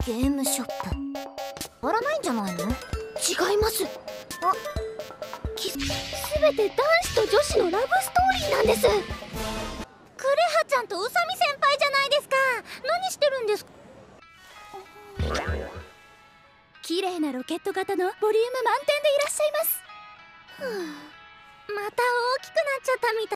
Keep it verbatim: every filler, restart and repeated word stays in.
ゲームショップあらないんじゃないの？違います。あき全て男子と女子のラブストーリーなんです。クレハちゃんと宇佐美先輩じゃないですか。何してるんですか？綺麗なロケット型のボリューム満点でいらっしゃいます。ふう、また大きくなっちゃったみたい。